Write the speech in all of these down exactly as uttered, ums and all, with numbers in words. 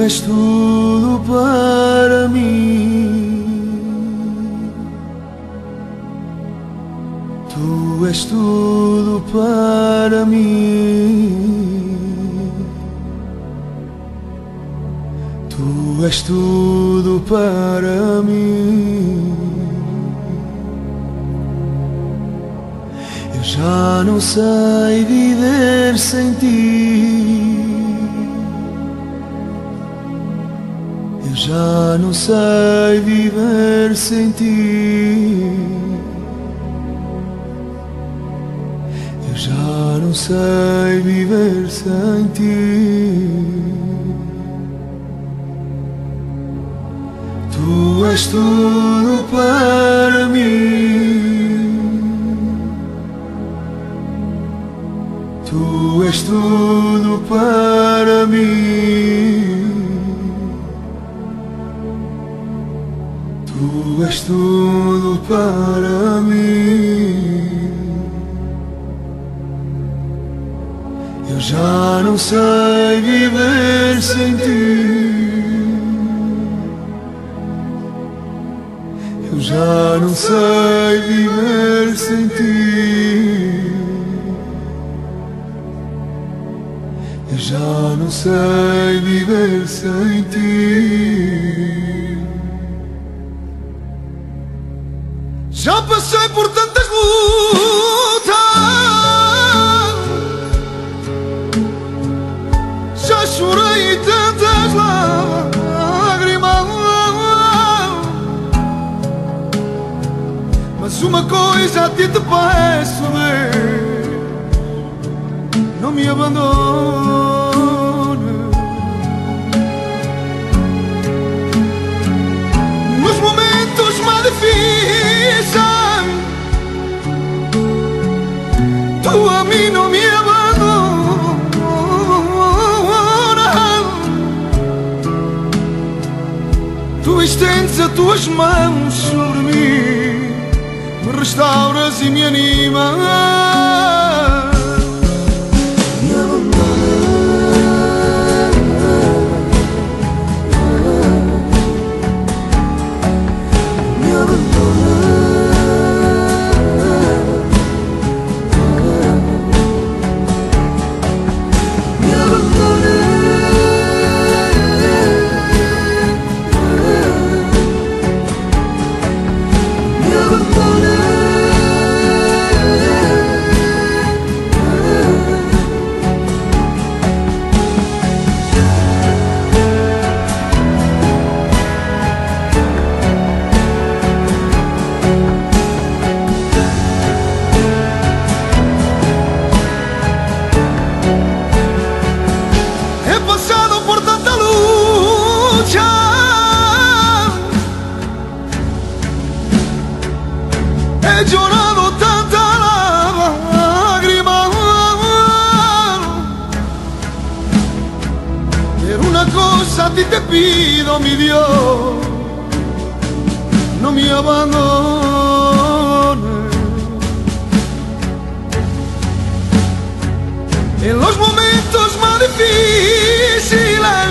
és tudo para mim. Tu és tudo para mim. Tu és tudo para mim. Eu já não sei viver sem ti. Eu já não sei viver sem ti. Eu já não sei viver sem ti. Tu és tudo para mim. Tu és tudo para mim. Tu és tudo para mim. Eu já não sei viver sem ti. Eu já não sei viver sem ti. Eu já não sei viver sem ti. Já passei por tantas lutas, já chorei tantas lágrimas, mas uma coisa a ti te peço, Deus, não me abandone. Nos momentos mais difíceis, tu a mim não me abandonas. Tu estendes as tuas mãos sobre mim, me restauras e me animas. He llorado tanta lágrima, pero una cosa a ti te pido, mi Dios, no me abandones. En los momentos más difíciles,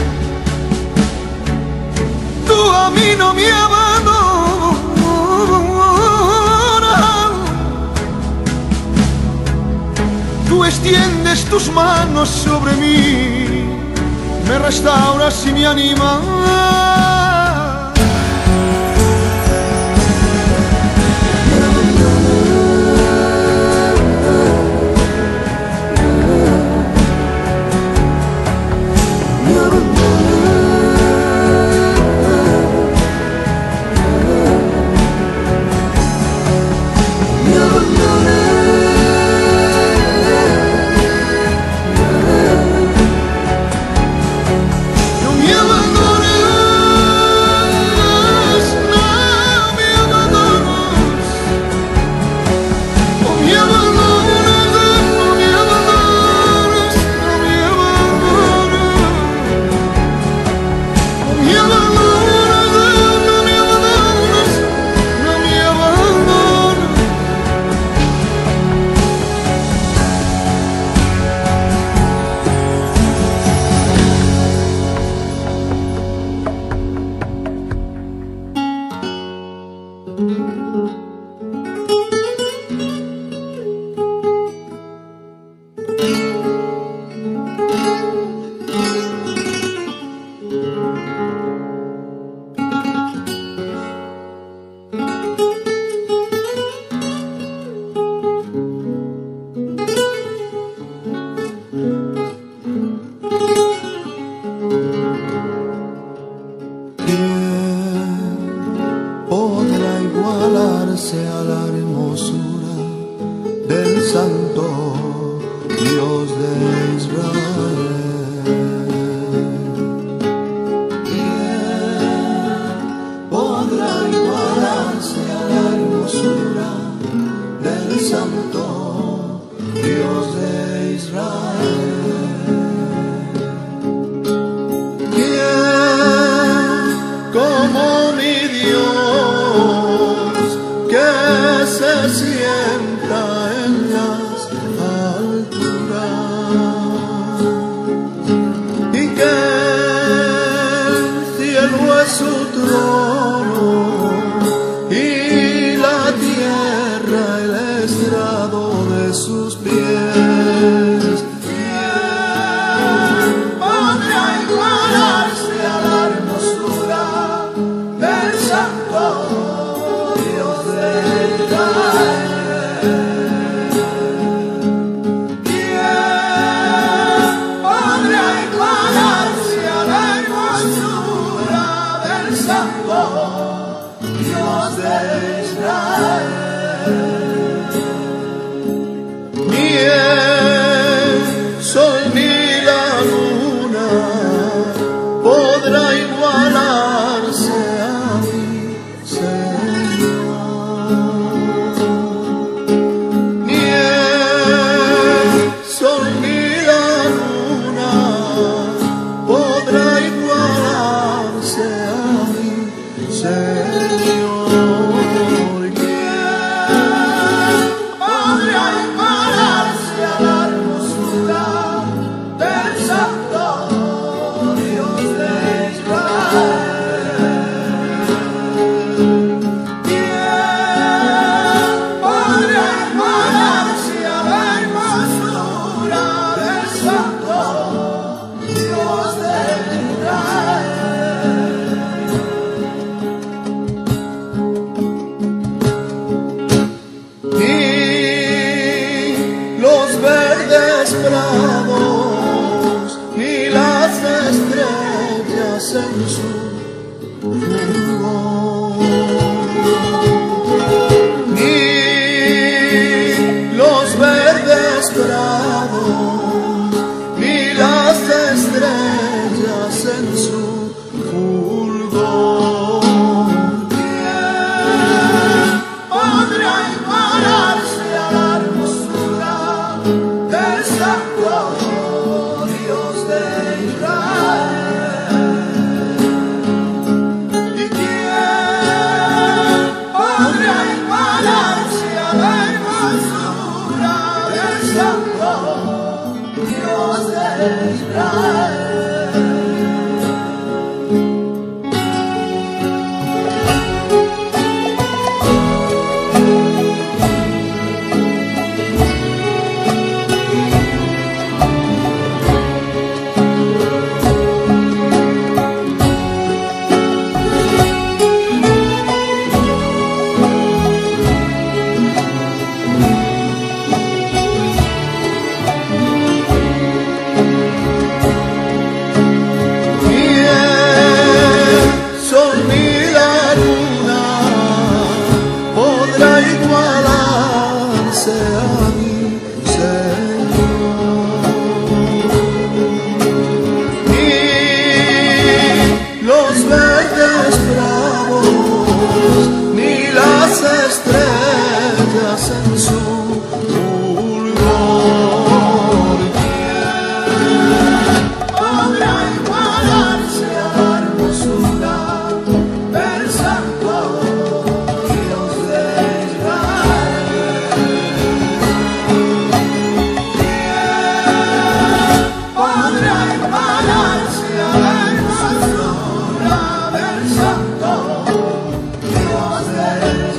tú a mí no me abandones. Tú extiendes tus manos sobre mí, me restauras y me animas. No me abandones. Podrá igualarse a la hermosura del Santo Dios de Israel. ¿Quién podrá igualarse a la hermosura del Santo Dios de Israel? ¿Quién como mi Dios que se sienta en las alturas y que el cielo es su trono y la tierra el estrado de sus pies? ¿Quién podrá igualarse a la hermosura del Santo Dios de Israel? ¿Quién podrá igualarse a la hermosura del Santo Dios de Israel? Ni el sol ni la luna podrá igualarse a mi Señor. Ni el sol ni la luna podrá igualarse a mi Señor. ¿Quién podrá igualarse a la hermosura del Santo Dios de Israel? ¿Quién podrá igualarse a la hermosura del Santo Dios de Israel? Ni los verdes prados ni las estrellas en su fulgor, ni los verdes prados ni las estrellas en su fulgor. ¿Quién podrá igualarse a la hermosura del Santo Dios de Israel? ¿Y quién podrá igualarse a la hermosura del Santo Dios de Israel? Dios de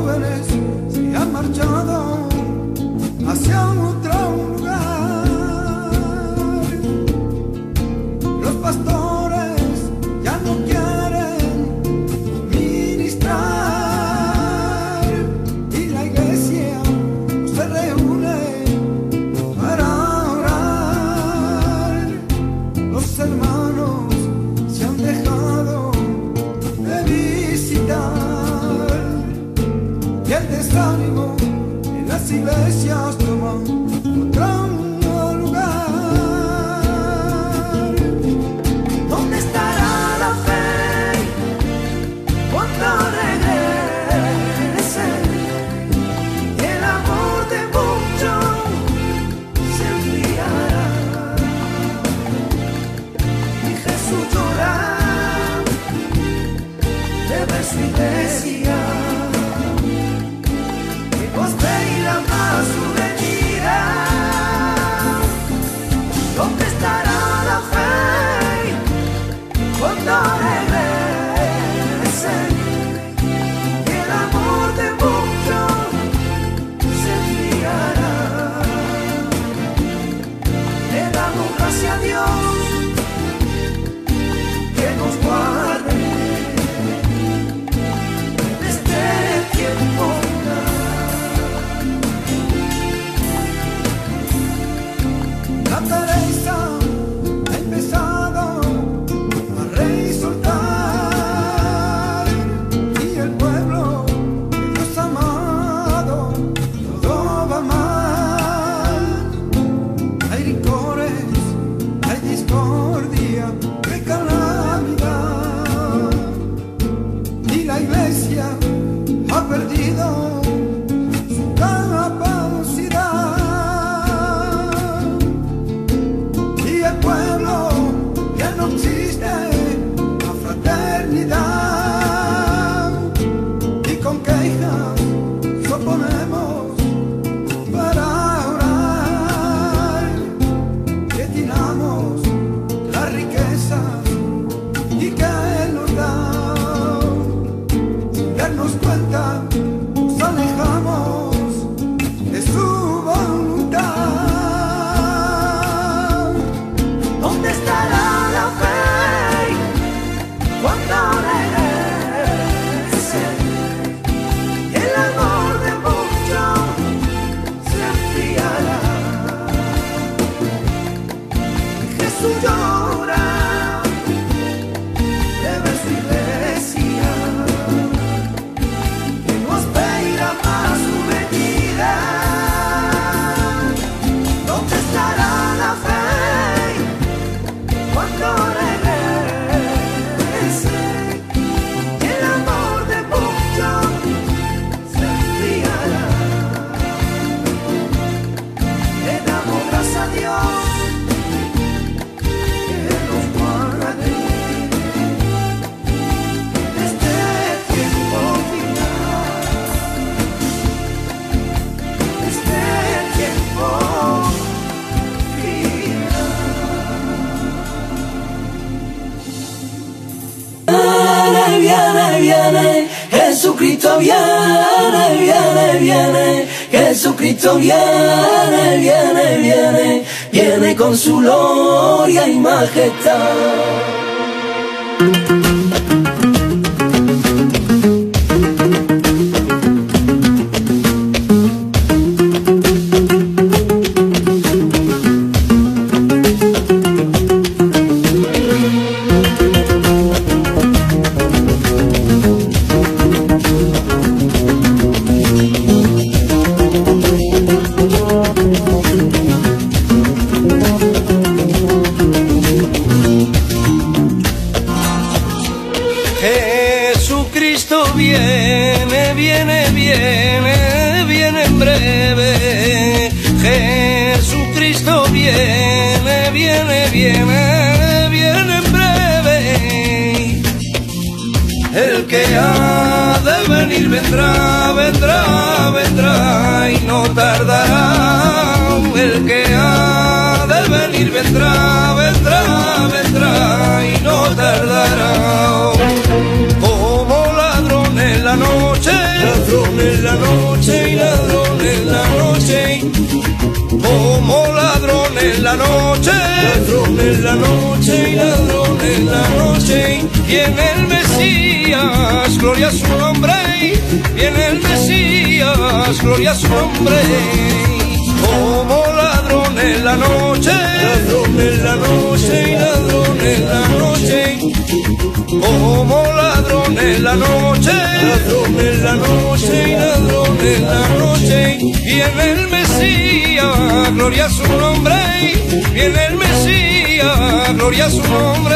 jóvenes se han marchado hacia otro lugar. Los pastores ya no quieren ministrar y la iglesia se reúne para orar. Los hermanos se han dejado de visitar y el desánimo en las iglesias toma otro lugar. ¿Dónde estará la fe cuando regrese? Y el amor de muchos se enfriará. Y Jesús llora de ver su iglesia, que nos veirá más su venida. ¿Dónde estará la fe cuando regrese? Y el amor de muchos se enfriará. Le damos gracias a Dios que nos guarde en este tiempo final. La Teresa ha empezado a resoltar y el pueblo que Dios ha amado, todo va mal. Hay rencores, hay discordia, hay calamidad y la iglesia ha perdido su capacidad. Y el pueblo ya no existe la fraternidad y con quejas nos oponemos para orar. Que tiramos las riquezas y que Él nos da. Sin darnos cuenta nos alejamos de su voluntad. ¿Dónde estará la fe cuando regrese? El amor de muchos se enfriará. Jesús llora de ver su iglesia, que no espera más su venida. ¿Dónde estará la fe cuando regrese? El amor de muchos se enfriará. Le damos gracias a Dios que nos guarde en este tiempo final. Este tiempo Viene, viene, viene, Jesucristo viene, viene, viene, Jesucristo viene, viene, viene, viene con su gloria y majestad. Jesucristo viene, viene, viene, viene en breve. Jesucristo viene, viene, viene, viene en breve. El que ha de venir vendrá, vendrá, vendrá y no tardará. El que ha de venir vendrá, vendrá, vendrá y no tardará. Como ladrón en la la noche, ladrón en la noche y ladrón en la noche. Como ladrón en la noche, ladrón en la noche y ladrón en la noche. Viene el Mesías, gloria a su nombre. Viene el Mesías, gloria a su nombre. Como ladrón en la noche, ladrón en la noche y ladrón en la noche. Como ladrón en la noche, ladrón en la noche y ladrón en la noche. Viene el Mesías, gloria a su nombre. Viene el Mesías, gloria a su nombre.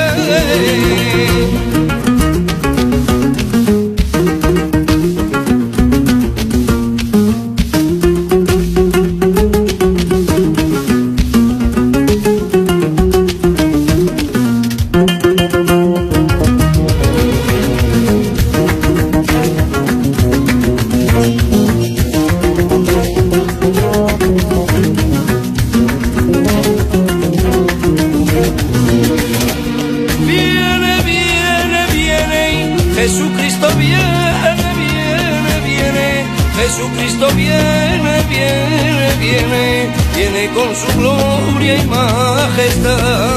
Jesucristo viene, viene, viene. Jesucristo viene, viene, viene. Viene con su gloria y majestad.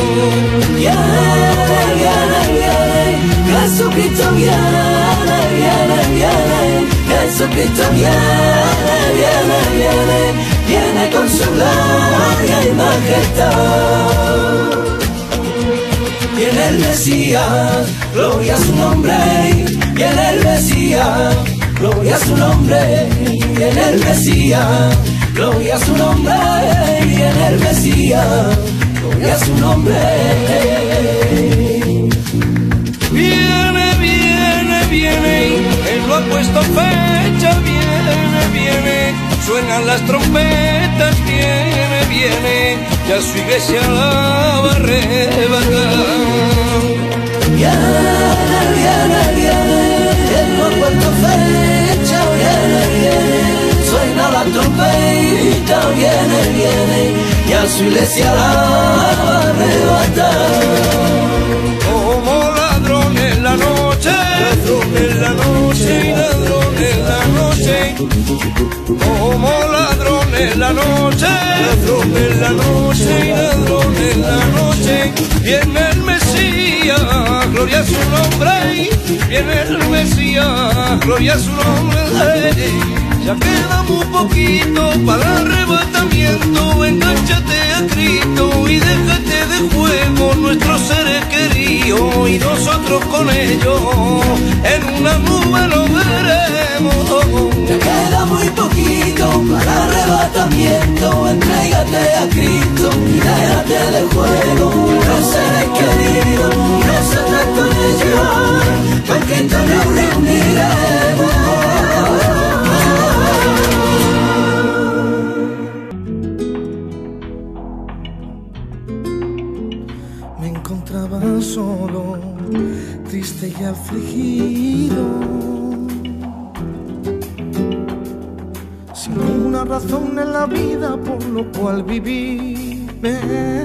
Viene, viene, viene. Jesucristo viene, viene, viene. Jesucristo viene, viene, viene. Viene con su gloria y majestad. Viene el Mesías, gloria a su nombre. Viene el Mesías, gloria a su nombre. Viene el Mesías, gloria a su nombre. Viene el Mesías, gloria a su nombre. Viene, viene, viene. Él lo ha puesto fecha. Viene, viene. Suenan las trompetas. Viene, viene. Ya su iglesia la va a arrebatar. Viene, viene, viene, él no ha puesto fecha. Viene, viene, suena la trompeta. Viene, viene, ya su iglesia la va a arrebatar. Como ladrón en la noche, ladrón en la noche y ladrón en la noche. Como ladrón en la noche, ladrón en la noche y ladrón en la noche. Viene el Mesías, gloria a su nombre. Viene el Mesías, gloria a su nombre. Ya queda muy poquito para el arrebatamiento. Engánchate a Cristo y déjate de juego nuestros seres queridos. Y nosotros con ellos en una nube lo veremos. Ya queda muy poquito para el arrebatamiento. Entrégate a Cristo y déjate de juego los seres queridos. Y nosotros con ellos con Cristo nos reuniremos. Me encontraba solo, triste y afligido, sin una razón en la vida por lo cual vivir. Me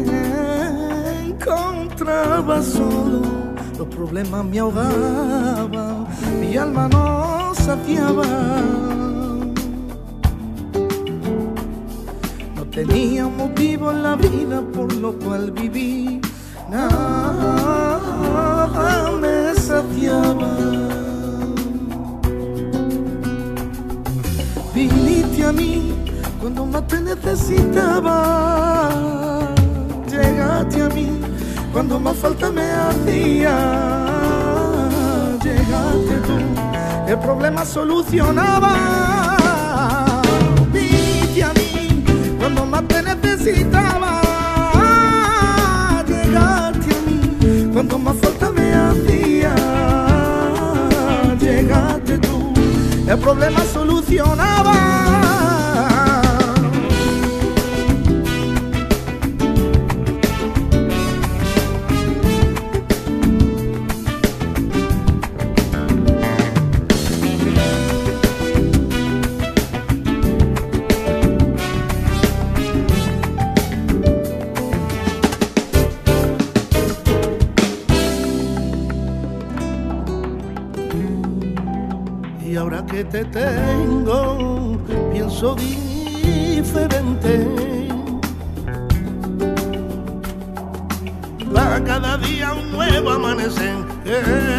encontraba solo, los problemas me ahogaban, mi alma no saciaba. No tenía un motivo en la vida por lo cual vivir. Nada me saciaba. Viniste a mí cuando más te necesitaba. Llegaste a mí cuando más falta me hacía. Llegaste tú, el problema solucionaba. Viniste a mí cuando más te necesitaba. Cuando más falta me hacía, llegaste tú, el problema solucionaba. Y ahora que te tengo, pienso diferente. Va cada día un nuevo amanecer que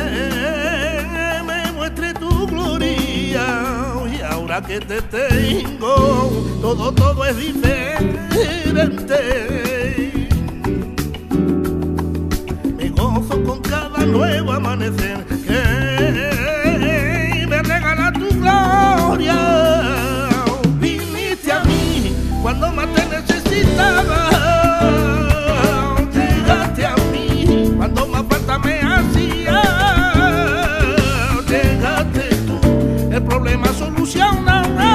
me muestre tu gloria. Y ahora que te tengo, todo, todo es diferente. Me gozo con cada nuevo amanecer que me regala tu gloria. Viniste a mí cuando más te necesitaba. Llegaste a mí cuando más falta me hacía. Llegaste tú, el problema solucionado.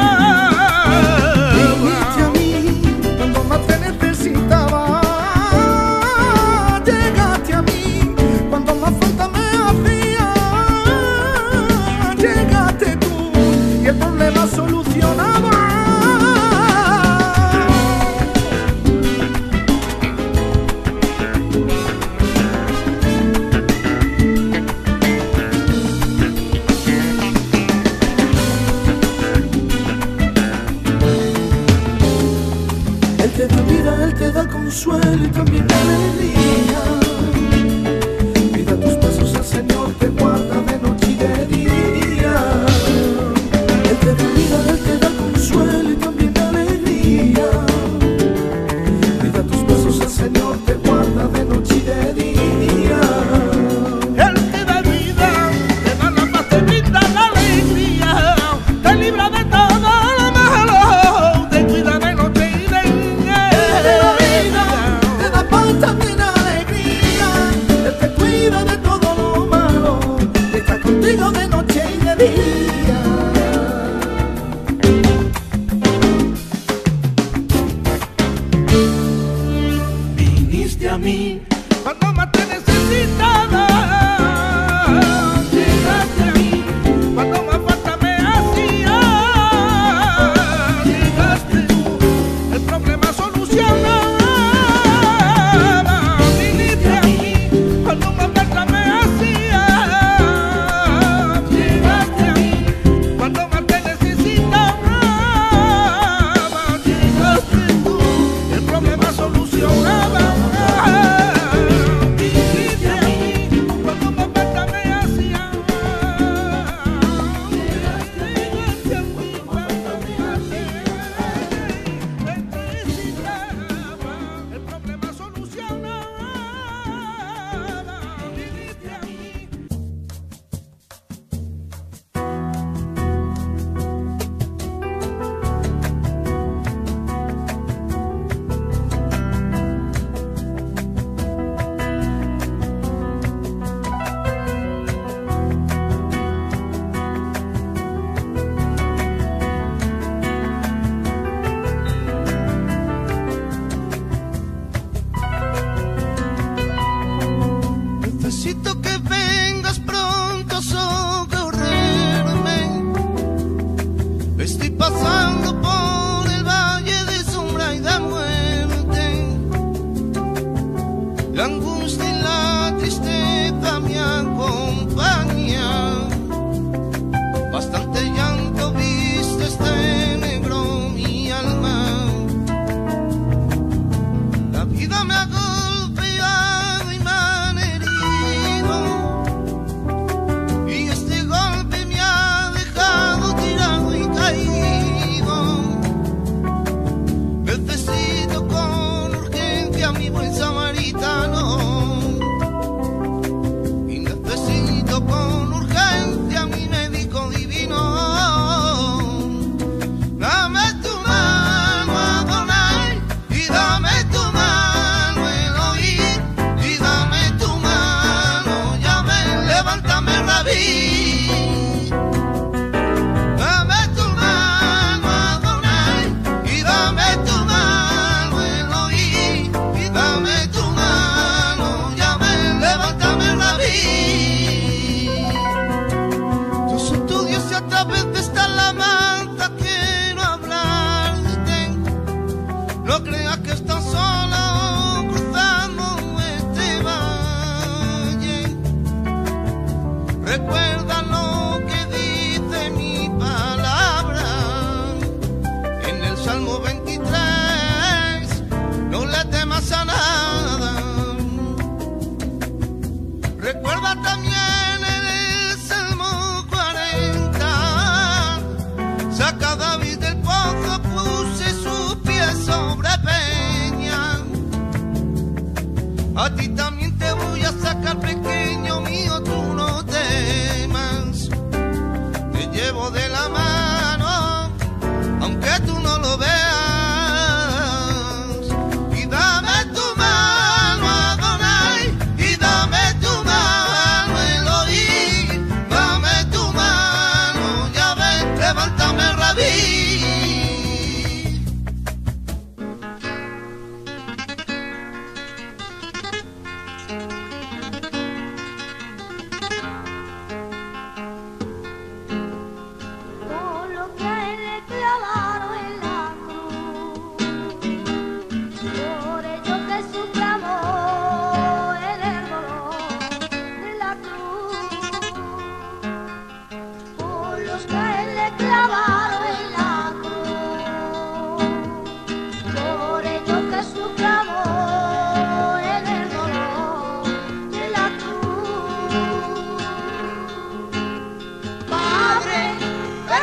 Viniste a mí cuando más te necesitaba. Llegaste a mí cuando más falta me hacía. Llegaste tú y el problema solucionaba. Él te da vida, Él te da consuelo y también alegría. Cuida tus pasos, el Señor te guarda de noche y de día. Él te da vida, Él te da consuelo y también alegría. Cuida tus pasos, el Señor te guarda de noche y de día. Él te da vida, te da la paz, te brinda la alegría, te libra de todo lo malo, te cuida de noche y de día. Te da vida, te da paz, también alegría. Él te cuida de todo lo malo, está contigo de noche y de día. Viniste a mí cuando más te necesitaba. Llegaste a mí cuando más falta me hacía. Llegaste tú, el problema solucionaba. Viniste a mí cuando más falta me hacía. Llegaste a mí cuando más te necesitaba. Llegaste tú, el problema solucionaba. Viniste a mí cuando más falta me hacía. Llegaste a mí cuando me hacía. Necesitaba, el problema solucionaba. Viniste a mí. Necesito que vengas pronto a socorrerme. Estoy pasando por el valle de sombra y de muerte. La angustia y la tristeza me acompañan. Bastante llanto viste este negro mi alma. La vida me ha golpeado y me han herido, y este golpe me ha dejado tirado y caído. Necesito con urgencia a mi buen samaritano, y necesito con urgencia a mi médico divino. Dame tu mano, Adonai, y dame tu mano, Elohim, y dame tu mano, Yahvé, levántame, Rabí. Dame tu mano, Adonai, y dame tu mano, Elohim, y dame tu mano, Yahvé, levántame, Rabí. Yo soy tu Dios y a través de esta alabanza quiero hablarte. No creas que estás sola o cruzando este valle. Recuerda lo que dice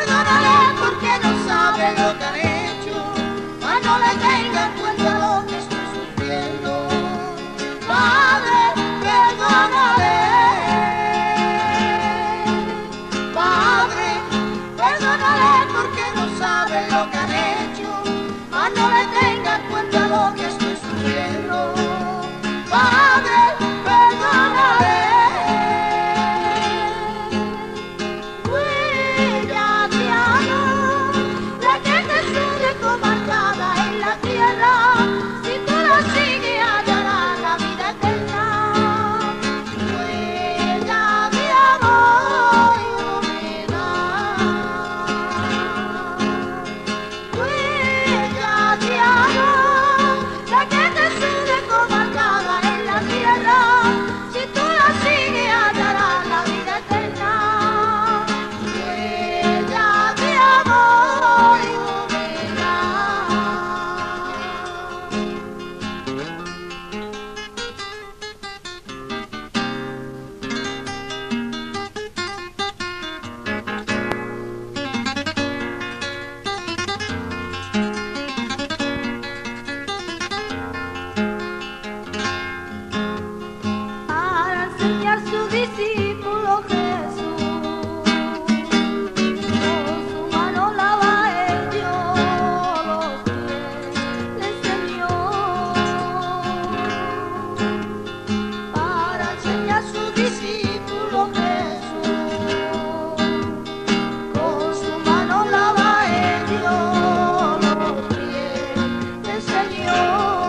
perdónale porque no sabe lo que han hecho, mas no le tenga en cuenta lo que estoy sufriendo. Padre, perdónale. Padre, perdónale porque no sabe lo que han hecho, mas no le tenga en cuenta lo que estoy sufriendo. Padre, perdónale. Huella de amor, la que Jesús dejó marcada en la tierra, si tú la sigues hallarás la vida eterna. Huella de amor y humildad. Huella de amor, la que Jesús dejó marcada en la tierra, si tú la sigues hallarás la vida eterna. Huella de amor y para enseñar su discípulo Jesús, con su mano lava el Dios los pies, le enseñó. Para enseñar su discípulo Jesús, con su mano lava el Dios los pies, le enseñó.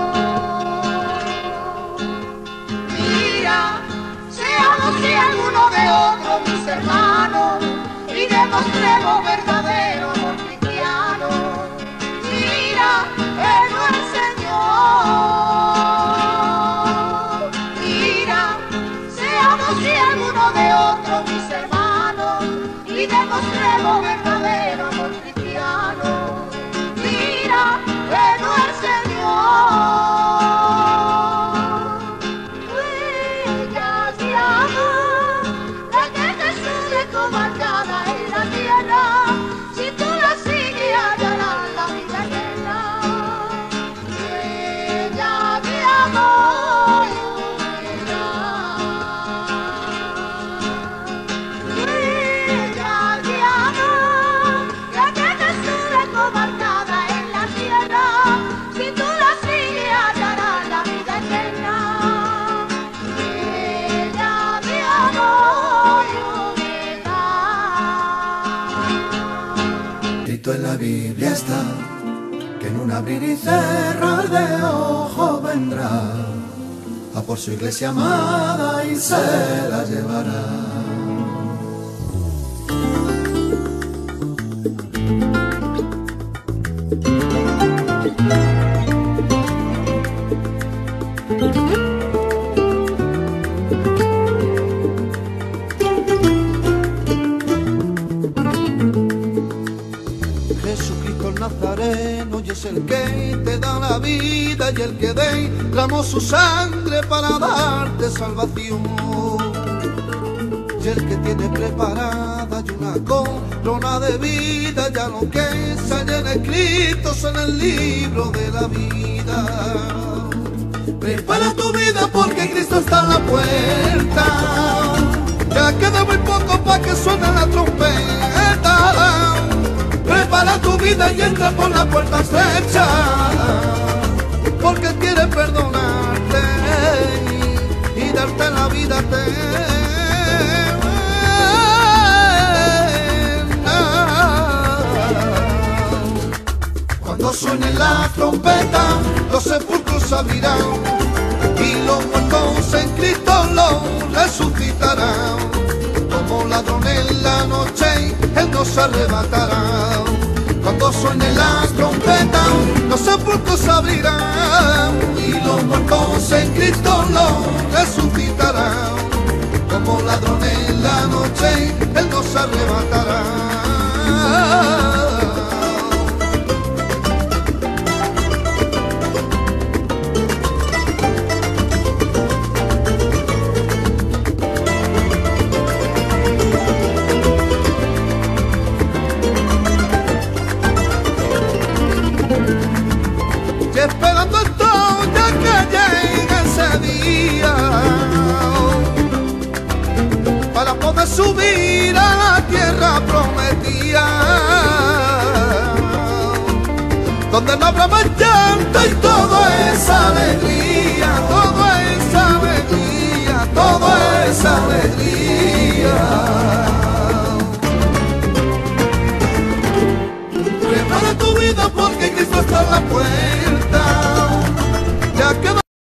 Mira, seamos si alguno de otro mis hermanos y demostremos verdadero amor cristiano. Mira, Él no es Señor. Mira, seamos si alguno de otro mis hermanos y demostremos verdadero amor cristiano. Mira, Él no es Señor. Huellas de amor, la que Jesús dejó marcada en la tierra, si tú la sigues hallarás la vida eterna. Huellas de amor y humildad. Huellas de amor, la que Jesús dejó marcada en la tierra, si tú la sigues hallarás la vida eterna. Huellas de amor y humildad. Escrito en la Biblia está que en un abrir y cerrar de ojos vendrá a por su iglesia amada y se la llevará. Jesucristo el Nazareno y es el que te da la vida y el que derramó su sangre para darte salvación, y el que tiene preparada y una corona de vida ya lo que se hallen escritos en el libro de la vida. Prepara tu vida porque Cristo está a la puerta, ya queda muy poco para que suene la trompeta. Prepara tu vida y entra por la puerta estrecha, porque quiere perdonarte y darte la vida eterna. Cuando suene la trompeta, los sepulcros abrirán y los muertos en Cristo los resucitarán. Como ladrón en la noche, Él nos arrebatará. Cuando suene la trompeta, los sepulcros abrirán y los muertos en Cristo los resucitarán. Como ladrón en la noche, Él nos arrebatará. y todo es alegría, todo es alegría, todo es alegría. Prepara tu vida porque Cristo está en la puerta.